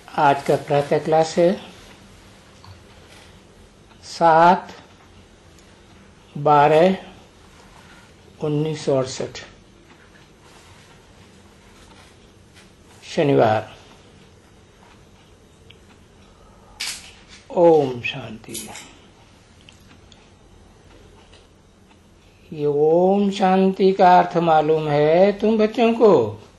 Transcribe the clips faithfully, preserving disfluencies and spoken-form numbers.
आज का प्रातः क्लास है सात बारह उन्नीस सौ अड़सठ शनिवार। ओम शांति। ये ओम शांति का अर्थ मालूम है तुम बच्चों को?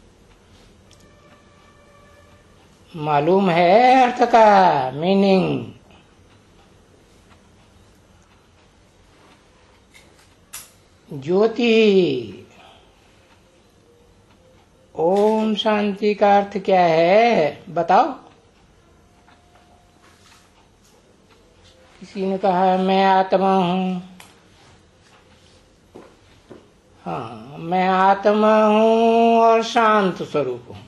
मालूम है अर्थ का मीनिंग? ज्योति। ओम शांति का अर्थ क्या है बताओ? किसी ने कहा मैं आत्मा हूं। हाँ, मैं आत्मा हूं और शांत स्वरूप हूं।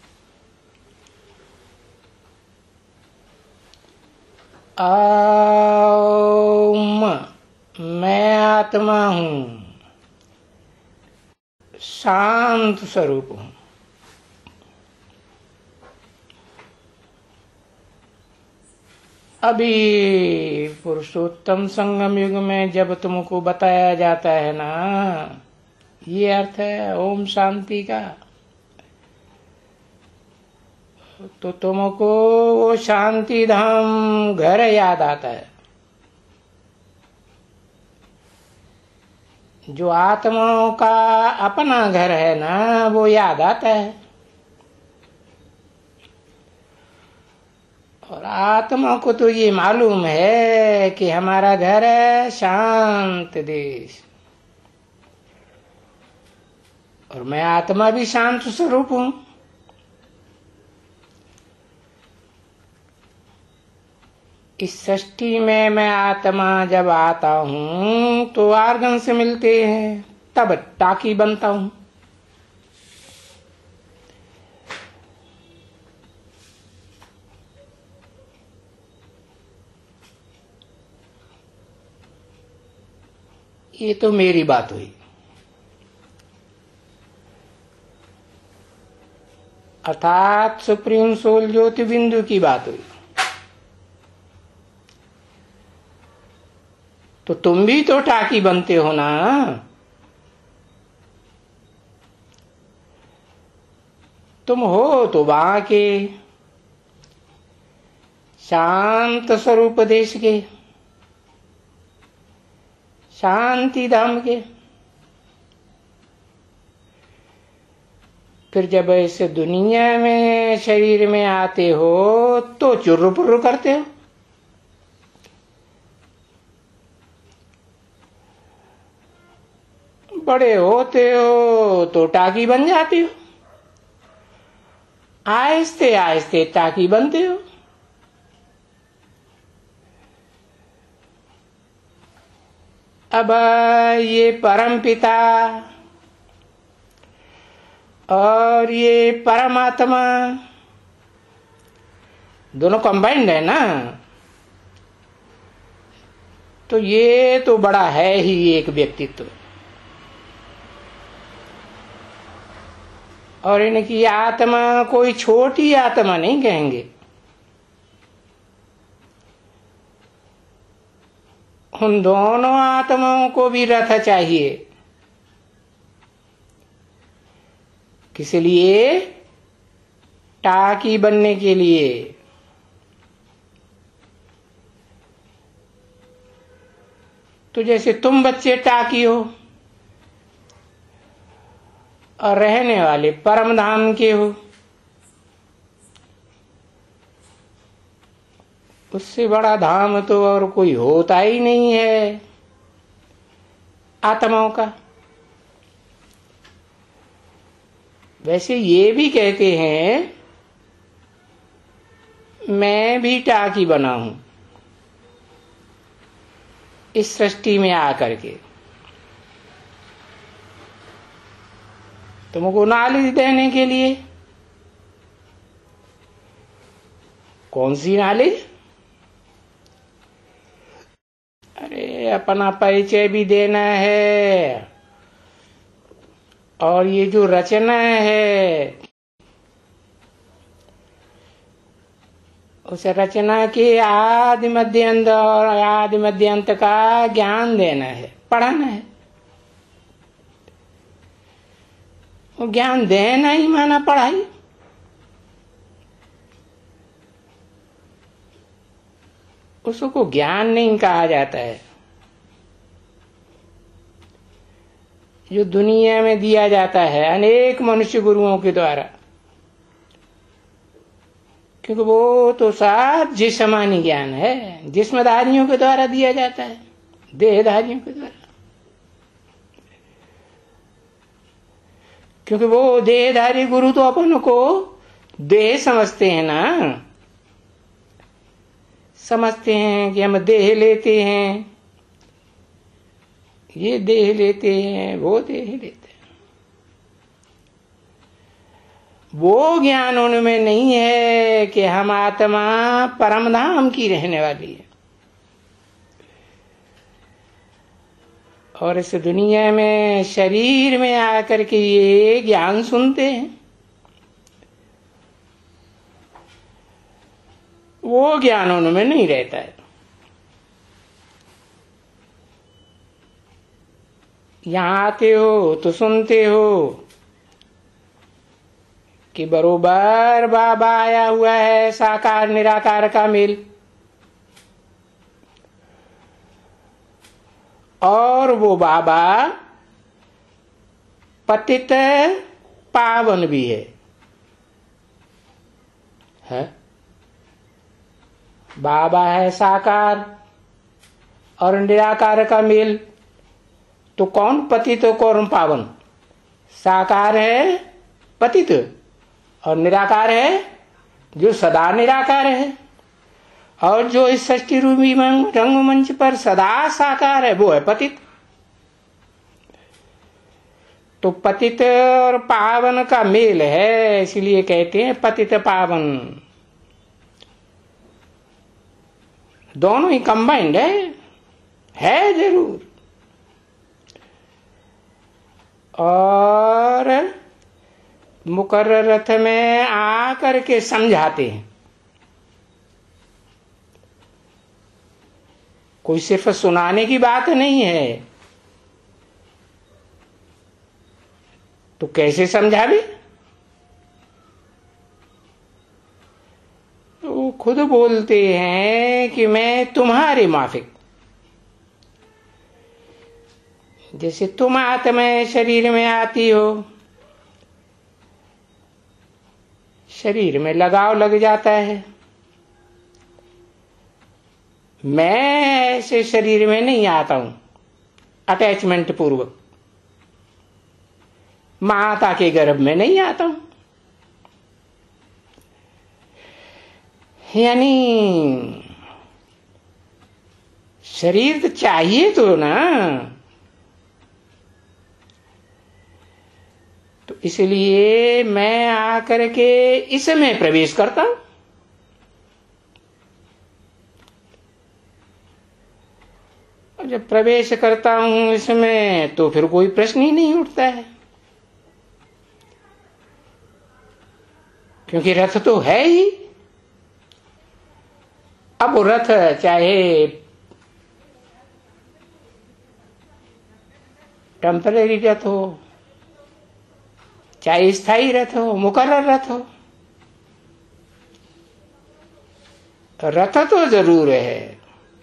ओम, मैं आत्मा हूं, शांत स्वरूप हूं। अभी पुरुषोत्तम संगम युग में जब तुमको बताया जाता है ना, ये अर्थ है ओम शांति का, तो तुमको वो शांति धाम घर याद आता है जो आत्माओं का अपना घर है ना, वो याद आता है। और आत्मा को तो ये मालूम है कि हमारा घर है शांत देश, और मैं आत्मा भी शांत स्वरूप हूं। इस सृष्टि में मैं आत्मा जब आता हूं तो आर्गन से मिलते हैं, तब टाकी बनता हूं। ये तो मेरी बात हुई। अर्थात सुप्रीम सोल ज्योति बिंदु की बात हुई। तो तुम भी तो टाकी बनते हो ना। तुम हो तो वहां के शांत स्वरूप देश के, शांति धाम के। फिर जब इस दुनिया में शरीर में आते हो तो चुर्र पुर्र करते हो। बड़े होते हो तो टाकी बन जाती हो, आहिस्ते आहिस्ते टाकी बनते हो। अब ये परम पिता और ये परमात्मा दोनों कंबाइंड है ना, तो ये तो बड़ा है ही एक व्यक्तित्व। और इनकी आत्मा कोई छोटी आत्मा नहीं कहेंगे। उन दोनों आत्माओं को भी रथ चाहिए। किस लिए? टाकी बनने के लिए। तो जैसे तुम बच्चे टाकी हो और रहने वाले परम धाम के हो, उससे बड़ा धाम तो और कोई होता ही नहीं है आत्माओं का। वैसे ये भी कहते हैं मैं भी टाकी बना हूं इस सृष्टि में आकर के, तुमको नॉलेज देने के लिए। कौन सी नॉलेज? अरे अपना परिचय भी देना है, और ये जो रचना है उस रचना के आदि मध्य अंत और आदि मध्य अंत का ज्ञान देना है, पढ़ाना है। वो ज्ञान देना ही माना पढ़ाई। उसको ज्ञान नहीं कहा जाता है जो दुनिया में दिया जाता है अनेक मनुष्य गुरुओं के द्वारा, क्योंकि वो तो सब जिस्मानी ज्ञान है, जिस्मधारियों के द्वारा दिया जाता है, देहधारियों के द्वारा। क्योंकि वो देहधारी गुरु तो अपन को देह समझते हैं ना, समझते हैं कि हम देह लेते हैं, ये देह लेते हैं, वो देह लेते हैं। वो ज्ञान उनमें नहीं है कि हम आत्मा परम धाम की रहने वाली है। और इस दुनिया में शरीर में आकर के ये ज्ञान सुनते हैं, वो ज्ञान उनमें नहीं रहता है। यहां आते हो तो सुनते हो कि बरोबर बाबा आया हुआ है, साकार निराकार का मेल, और वो बाबा पतित पावन भी है, है? बाबा है साकार और निराकार का मेल, तो कौन पतित और कौन पावन? साकार है पतित और निराकार है जो सदा निराकार है, और जो इस षष्ठी रूपी रंगमंच पर सदा साकार है वो है पतित। तो पतित और पावन का मेल है, इसलिए कहते हैं पतित पावन। दोनों ही कंबाइंड है, है जरूर। और मुकर्रर रथ में आकर के समझाते हैं। कोई सिर्फ सुनाने की बात नहीं है, तो कैसे समझावे? तो खुद बोलते हैं कि मैं तुम्हारे माफिक, जैसे तुम आत्मा शरीर में आती हो, शरीर में लगाव लग जाता है। मैं ऐसे शरीर में नहीं आता हूं अटैचमेंट पूर्वक, माता के गर्भ में नहीं आता हूं। यानी शरीर तो चाहिए तो ना, तो इसलिए मैं आकर के इसमें प्रवेश करता हूं। और जब प्रवेश करता हूं इसमें तो फिर कोई प्रश्न ही नहीं उठता है, क्योंकि रथ तो है ही। अब रथ चाहे टेम्परेरी रथ हो, चाहे स्थायी रथ हो, मुकर्रर रथ हो, रथ तो जरूर है।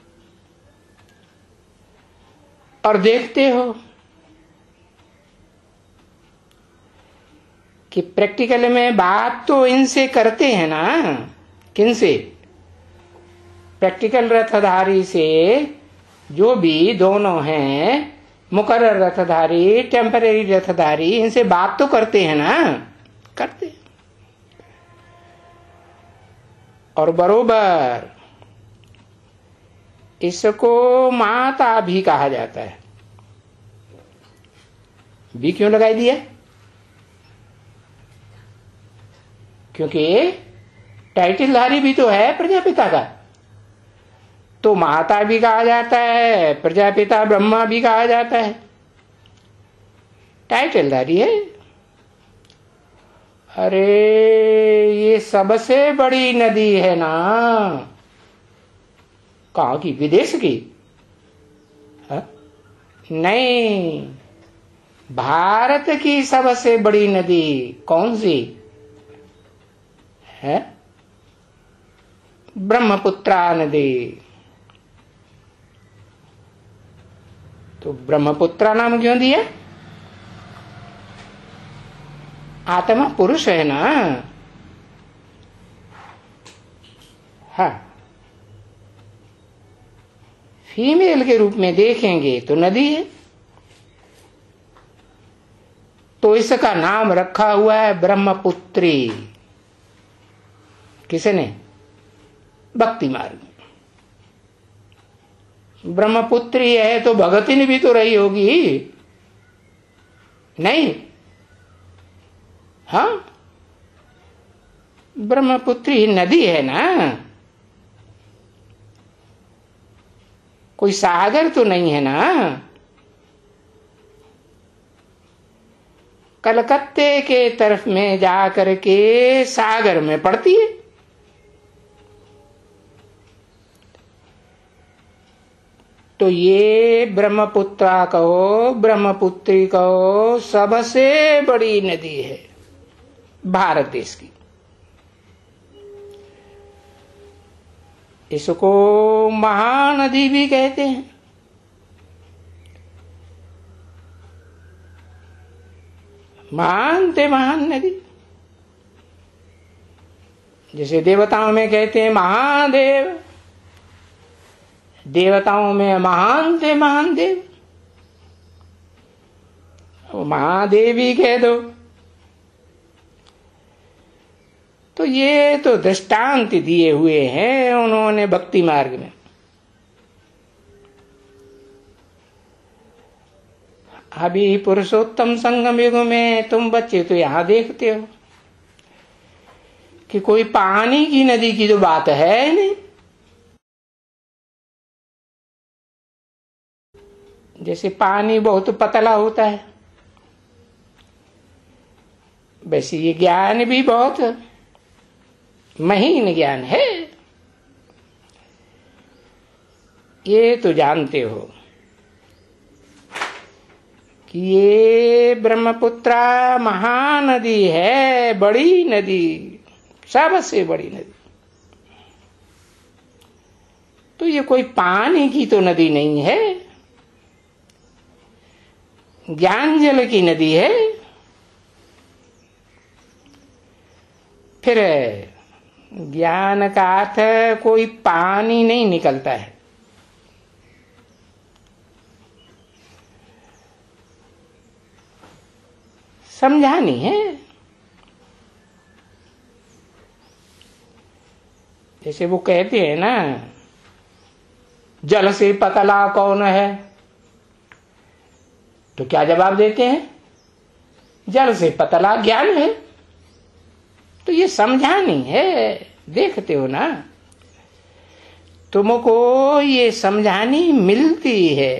और देखते हो कि प्रैक्टिकल में बात तो इनसे करते हैं ना, किनसे? प्रैक्टिकल रथधारी से, जो भी दोनों हैं, मुकर्रर रथधारी, टेम्परेरी रथधारी, इनसे बात तो करते हैं ना, करते हैं। और बरोबर इसको माता भी कहा जाता है। भी क्यों लगाई दिया? क्योंकि टाइटलधारी भी तो है प्रजापिता का, तो माता भी कहा जाता है, प्रजापिता ब्रह्मा भी कहा जाता है, टाइटलधारी है। अरे ये सबसे बड़ी नदी है ना। कहाँ की? विदेश की? हा? नहीं, भारत की सबसे बड़ी नदी कौन सी है? ब्रह्मपुत्रा नदी। तो ब्रह्मपुत्रा नाम क्यों दिया? आत्मा पुरुष है ना। हाँ, फीमेल के रूप में देखेंगे तो नदी है। तो इसका नाम रखा हुआ है ब्रह्मपुत्री। किसने? भक्ति मार्ग में। ब्रह्मपुत्री है तो भगतिन भी तो रही होगी, नहीं? हाँ, ब्रह्मपुत्री नदी है ना, कोई सागर तो नहीं है ना। कलकत्ते के तरफ में जाकर के सागर में पड़ती है। तो ये ब्रह्मपुत्रा कहो, ब्रह्मपुत्री कहो, सबसे बड़ी नदी है भारत देश की। इसको महानदी भी कहते हैं। महान ते महान नदी। जैसे देवताओं में कहते हैं महादेव, देवताओं में महान थे महान देव, वो महादेवी कह दो। तो ये तो दृष्टांत दिए हुए हैं उन्होंने भक्ति मार्ग में। अभी पुरुषोत्तम संगम युग में तुम बच्चे तो यहां देखते हो कि कोई पानी की नदी की तो बात है नहीं। जैसे पानी बहुत पतला होता है, वैसे ये ज्ञान भी बहुत महीन ज्ञान है। ये तो जानते हो कि ये ब्रह्मपुत्रा महानदी है, बड़ी नदी, सबसे बड़ी नदी। तो ये कोई पानी की तो नदी नहीं है, ज्ञान जल की नदी है। फिर ज्ञान का अर्थ कोई पानी नहीं निकलता है। समझानी है। जैसे वो कहते हैं ना, जल से पतला कौन है? तो क्या जवाब देते हैं? जल से पतला ज्ञान है। तो ये समझानी है, देखते हो ना, तुमको ये समझानी मिलती है।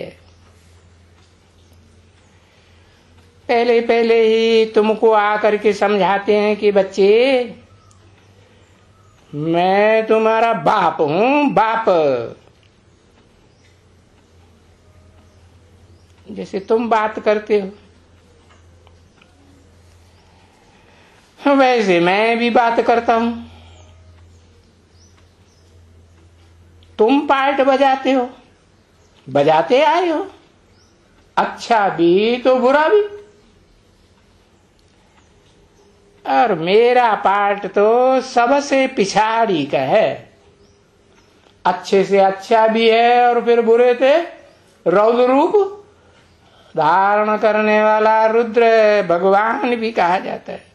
पहले पहले ही तुमको आकर के समझाते हैं कि बच्चे मैं तुम्हारा बाप हूं, बाप। जैसे तुम बात करते हो वैसे मैं भी बात करता हूं। तुम पार्ट बजाते हो, बजाते आए हो, अच्छा भी तो बुरा भी। और मेरा पार्ट तो सबसे पिछाड़ी का है, अच्छे से अच्छा भी है और फिर बुरे से रौद्र रूप धारण करने वाला रुद्र भगवान भी कहा जाता है।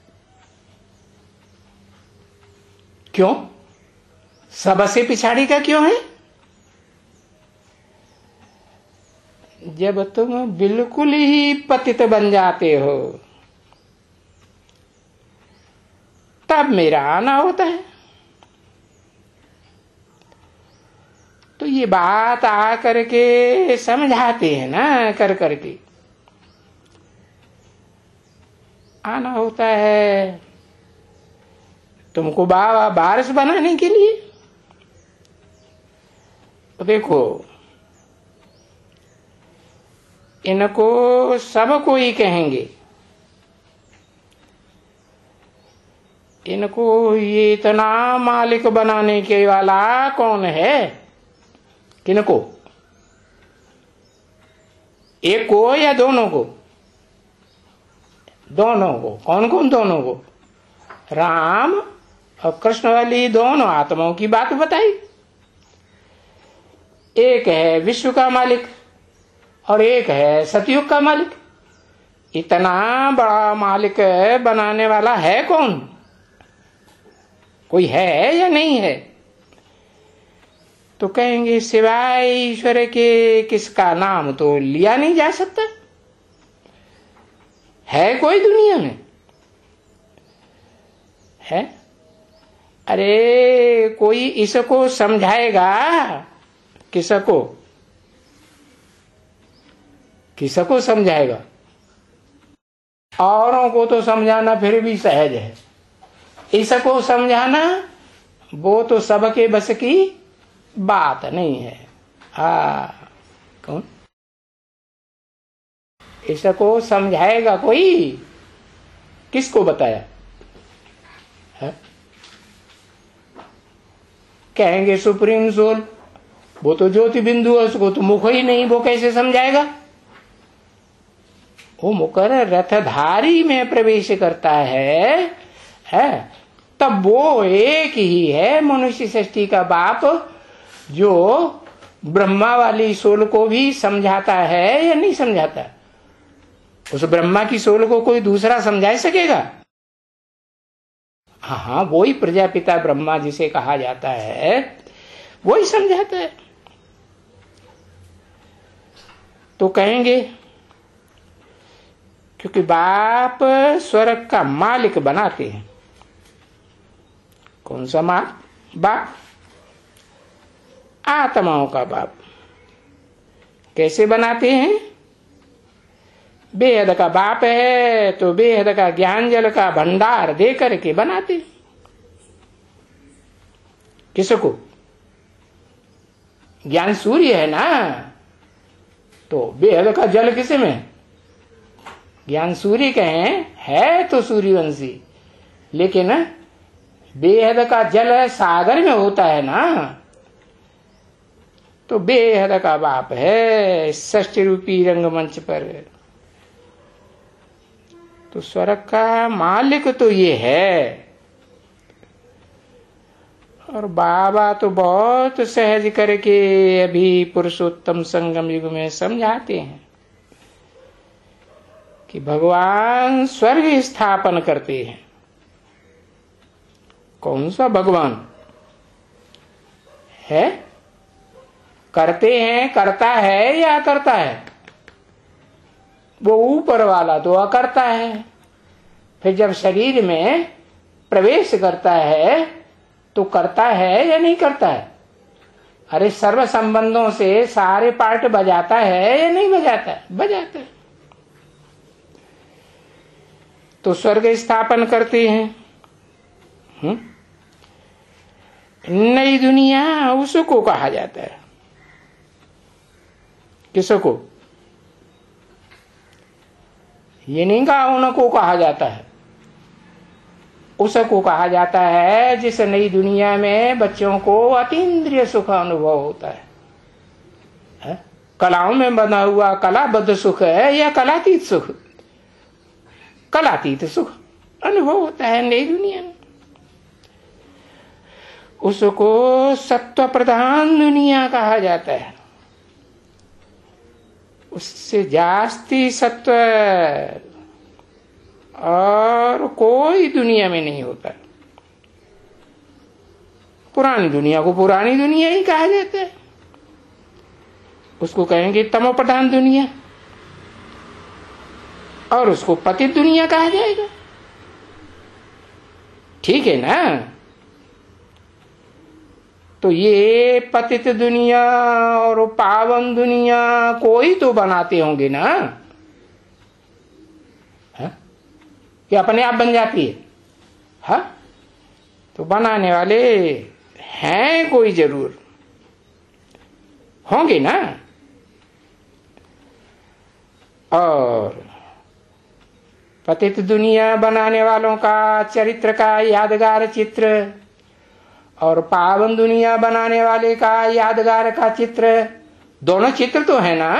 क्यों? सबसे पिछाड़ी का क्यों है? जब तुम बिल्कुल ही पतित बन जाते हो तब मेरा आना होता है। तो ये बात आ करके समझाते हैं ना, कर करके आना होता है। तुमको बाबा बारिश बनाने के लिए। तो देखो, इनको सब कोई कहेंगे, इनको ये इतना मालिक बनाने के वाला कौन है? किनको? एक को या दोनों को? दोनों को। कौन कौन दोनों को? राम और कृष्ण वाली दोनों आत्माओं की बात बताई। एक है विश्व का मालिक और एक है सतयुग का मालिक। इतना बड़ा मालिक बनाने वाला है कौन? कोई है या नहीं है? तो कहेंगे सिवाय ईश्वर के किसका नाम तो लिया नहीं जा सकता। है कोई दुनिया में? है? अरे कोई इसको समझाएगा किसको? किसको समझाएगा? औरों को तो समझाना फिर भी सहज है, इसको समझाना वो तो सबके बस की बात नहीं है। हाँ, कौन इसको समझाएगा? कोई किसको बताया है? कहेंगे सुप्रीम सोल, वो तो ज्योति बिंदु है, उसको तो मुख ही नहीं, वो कैसे समझाएगा? वो मुकर रथधारी में प्रवेश करता है, है तब वो एक ही है मनुष्य सृष्टि का बाप, जो ब्रह्मा वाली सोल को भी समझाता है या नहीं समझाता? उस ब्रह्मा की सोल को कोई दूसरा समझा सकेगा? हाँ हाँ, वही प्रजापिता ब्रह्मा जिसे कहा जाता है, वही समझाता है। तो कहेंगे क्योंकि बाप स्वर्ग का मालिक बनाते हैं। कौन सा माँ? बाप, आत्माओं का बाप। कैसे बनाते हैं? बेहद का बाप है तो बेहद का ज्ञान जल का भंडार दे करके बनाते। किसको? ज्ञान सूर्य है ना, तो बेहद का जल किसे में? ज्ञान सूर्य कहें है तो सूर्यवंशी, लेकिन बेहद का जल सागर में होता है ना, तो बेहद का बाप है षष्ठी रूपी रंगमंच पर। तो स्वर्ग का मालिक तो ये है। और बाबा तो बहुत सहज करके अभी पुरुषोत्तम संगम युग में समझाते हैं कि भगवान स्वर्ग स्थापन करते हैं। कौन सा भगवान है? करते हैं, करता है या करता है? वो ऊपर वाला तो अकर्ता है। फिर जब शरीर में प्रवेश करता है तो करता है या नहीं करता है? अरे सर्व संबंधों से सारे पार्ट बजाता है या नहीं बजाता है? बजाता है। तो स्वर्ग स्थापन करते हैं। हम्म? नई दुनिया उसको कहा जाता है। किसको? ये नहीं कहा उनको कहा जाता है, उसको कहा जाता है जिस नई दुनिया में बच्चों को अतीन्द्रिय सुख अनुभव होता है, है? कलाओं में बना हुआ कलाबद्ध सुख है या कलातीत सुख? कलातीत सुख अनुभव होता है नई दुनिया में। उसको सत्व प्रधान दुनिया कहा जाता है। उससे जास्ती सत्व और कोई दुनिया में नहीं होता। पुरानी दुनिया को पुरानी दुनिया ही कहा जाता है। उसको कहेंगे तमो प्रधान दुनिया, और उसको पतित दुनिया कहा जाएगा। ठीक है ना? तो ये पतित दुनिया और पावन दुनिया कोई तो बनाते होंगे ना, है? कि अपने आप बन जाती है? हा? तो बनाने वाले हैं कोई जरूर होंगे ना। और पतित दुनिया बनाने वालों का चरित्र का यादगार चित्र और पावन दुनिया बनाने वाले का यादगार का चित्र, दोनों चित्र तो है ना।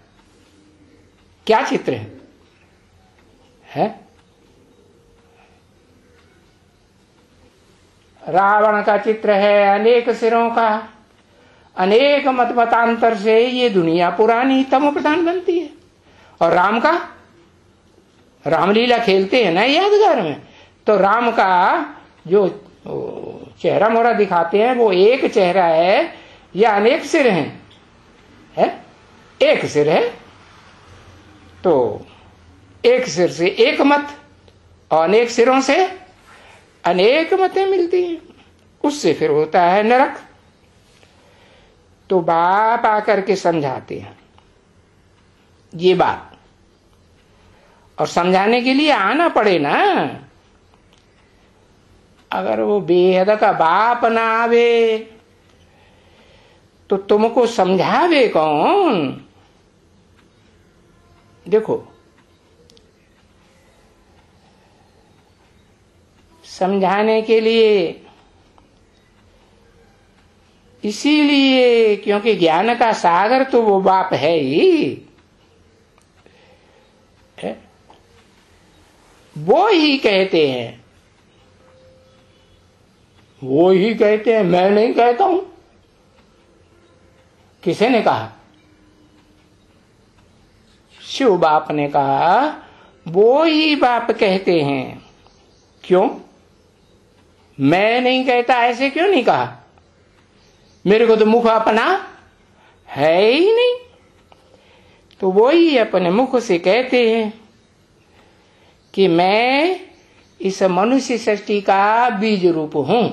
क्या चित्र है, है? रावण का चित्र है अनेक सिरों का, अनेक मत मतांतर से ये दुनिया पुरानी तमो प्रधान बनती है। और राम का, रामलीला खेलते हैं ना यादगार में, तो राम का जो चेहरा मोहरा दिखाते हैं वो एक चेहरा है या अनेक सिर हैं? है एक सिर है। तो एक सिर से एक मत और अनेक सिरों से अनेक मतें मिलती हैं, उससे फिर होता है नरक। तो बाप आकर के समझाते हैं ये बात, और समझाने के लिए आना पड़े ना। अगर वो बेहद का बाप ना आवे तो तुमको समझावे कौन? देखो, समझाने के लिए इसीलिए क्योंकि ज्ञान का सागर तो वो बाप है ही है? वो ही कहते हैं, वो ही कहते हैं, मैं नहीं कहता हूं। किसे ने कहा? शिव बाप ने कहा, वो ही बाप कहते हैं। क्यों? मैं नहीं कहता ऐसे क्यों नहीं कहा? मेरे को तो मुख अपना है ही नहीं। तो वो ही अपने मुख से कहते हैं कि मैं इस मनुष्य सृष्टि का बीज रूप हूं,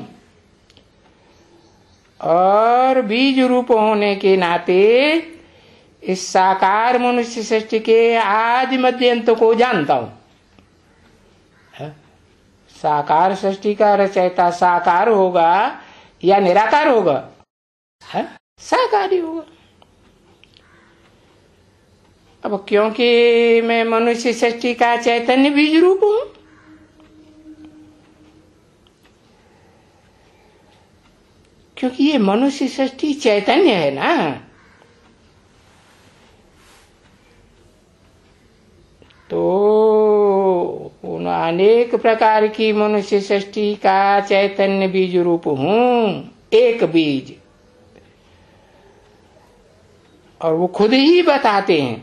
और बीज रूप होने के नाते इस साकार मनुष्य सृष्टि के आदि मध्य अंत को जानता हूं। साकार सृष्टि का रचयिता साकार होगा या निराकार होगा? है साकार ही होगा। अब क्योंकि मैं मनुष्य सृष्टि का चैतन्य बीज रूप हूं, क्योंकि ये मनुष्य सृष्टि चैतन्य है ना। तो उन अनेक प्रकार की मनुष्य सृष्टि का चैतन्य बीज रूप हूं, एक बीज। और वो खुद ही बताते हैं,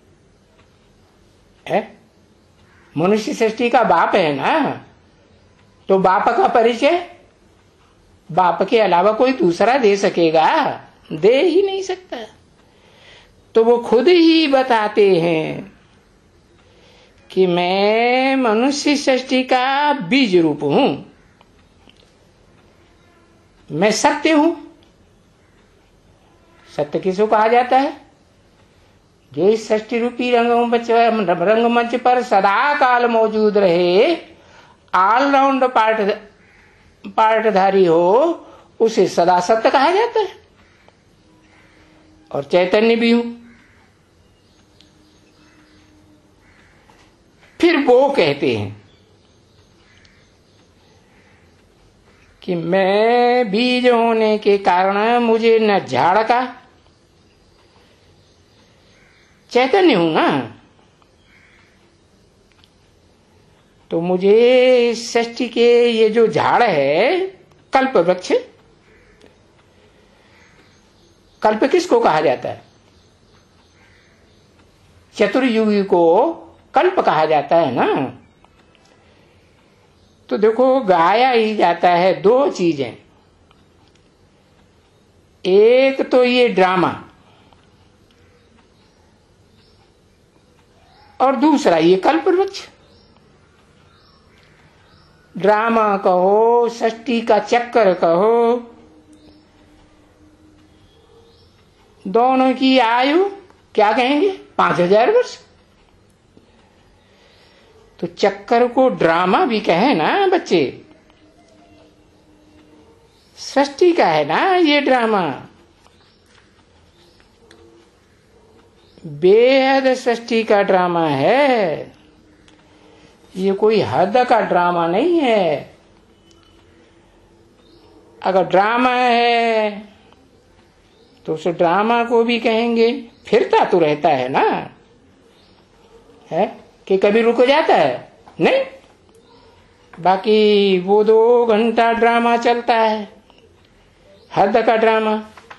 है? मनुष्य सृष्टि का बाप है ना, तो बाप का परिचय बाप के अलावा कोई दूसरा दे सकेगा? दे ही नहीं सकता। तो वो खुद ही बताते हैं कि मैं मनुष्य सृष्टि का बीज रूप हूं, मैं सत्य हूं। सत्य किसको कहा जाता है? जो इस सृष्टि रूपी रंगमंच रंगमंच पर सदा काल मौजूद रहे, ऑलराउंड पार्ट पार्टधारी हो, उसे सदा सत्य कहा जाता है। और चैतन्य भी हूं। फिर वो कहते हैं कि मैं बीज होने के कारण मुझे न झाड़ का, चैतन्य हूं ना, तो मुझे सृष्टि के ये जो झाड़ है कल्प वृक्ष, कल्प किसको कहा जाता है? चतुर्युगी को कल्प कहा जाता है ना। तो देखो, गाया ही जाता है दो चीजें, एक तो ये ड्रामा और दूसरा ये कल्प वृक्ष। ड्रामा कहो, सृष्टि का चक्कर कहो, दोनों की आयु क्या कहेंगे? पांच हजार वर्ष। तो चक्कर को ड्रामा भी कहे ना बच्चे, सृष्टि का है ना ये ड्रामा, बेहद सृष्टि का ड्रामा है, ये कोई हद का ड्रामा नहीं है। अगर ड्रामा है तो उस ड्रामा को भी कहेंगे फिरता तो रहता है ना, है कि कभी रुक जाता है नहीं। बाकी वो दो घंटा ड्रामा चलता है, हद का ड्रामा।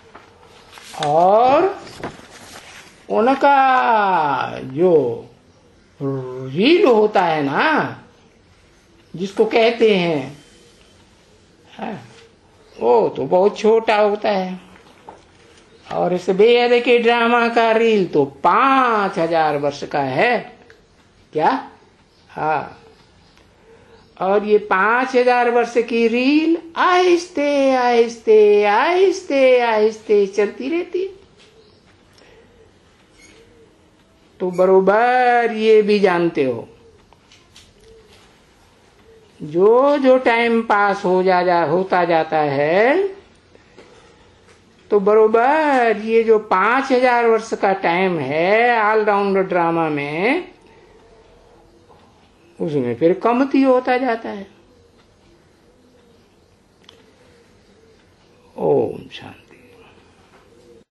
और उनका जो रील होता है ना, जिसको कहते हैं, है वो तो बहुत छोटा होता है। और इस बेहद के ड्रामा का रील तो पांच हजार वर्ष का है क्या? हाँ। और ये पांच हजार वर्ष की रील आहिस्ते आहिस्ते आहिस्ते आहिस्ते चलती रहती। तो बरोबर ये भी जानते हो, जो जो टाइम पास हो जा, जा होता जाता है, तो बरोबर ये जो पांच हजार वर्ष का टाइम है ऑलराउंड ड्रामा में, उसमें फिर कमती होता जाता है। ओम शांति।